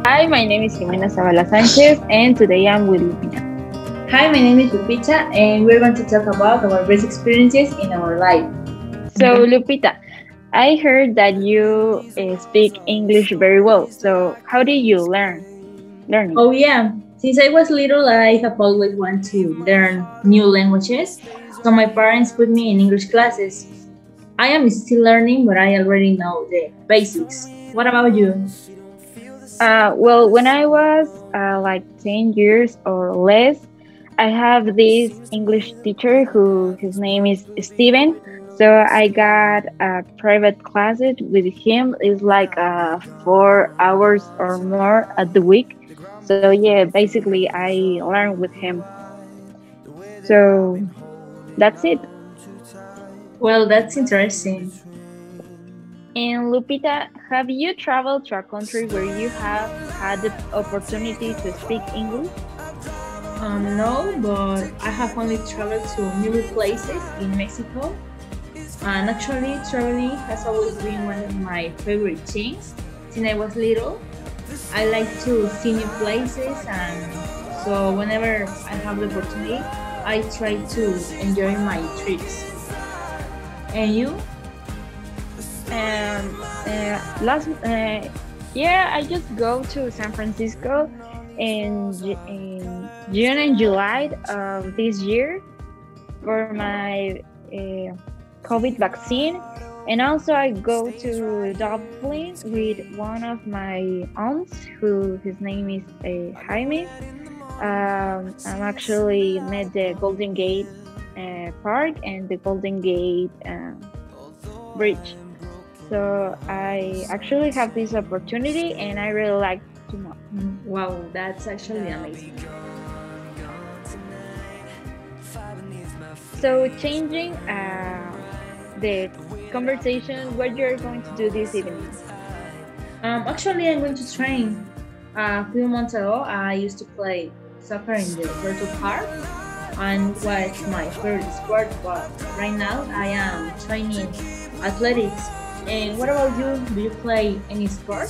Hi, my name is Jimena Zavala Sanchez, and today I'm with Lupita. Hi, my name is Lupita, and we're going to talk about our best experiences in our life. So, Lupita, I heard that you speak English very well. So, how did you learn it? Oh, yeah, since I was little, I have always wanted to learn new languages, so my parents put me in English classes. I am still learning, but I already know the basics. What about you? Well, when I was like 10 years or less, I have this English teacher who his name is Steven. So I got private classes with him. It's like 4 hours or more at the week. So yeah, basically I learn with him. So that's it. Well, that's interesting. And Lupita, have you traveled to a country where you have had the opportunity to speak English? No, but I have only traveled to new places in Mexico. And actually, traveling has always been one of my favorite things since I was little. I like to see new places, and so whenever I have the opportunity, I try to enjoy my trips. And you? Last year, I just go to San Francisco in June and July of this year for my COVID vaccine. And also, I go to Dublin with one of my aunts, who his name is Jaime. I'm actually met the Golden Gate Park and the Golden Gate Bridge. So I actually have this opportunity, and I really like too much. Wow, that's actually amazing. So changing the conversation, what you're going to do this evening? Actually, I'm going to train. A few months ago, I used to play soccer in the virtual park, and was my favorite sport. But right now, I am training athletics. And what about you? Do you play any sport?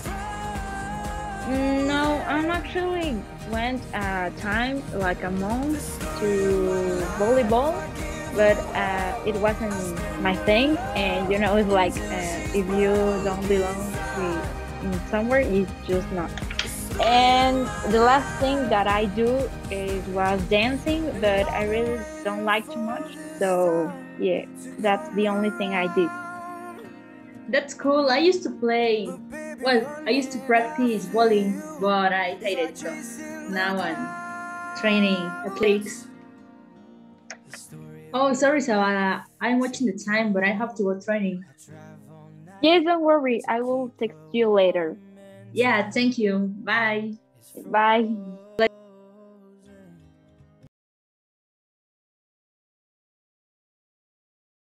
No, I'm actually went time like a month to volleyball, but it wasn't my thing. And it's like if you don't belong in somewhere, it's just not. And the last thing that I do is was dancing, but I really don't like too much. So yeah, that's the only thing I did. That's cool. I used to play. Well, I used to practice bowling, but I hated it. So now I'm training athletics. Oh, sorry, Savannah. I'm watching the time, but I have to go training. Yes, don't worry. I will text you later. Yeah, thank you. Bye. Bye.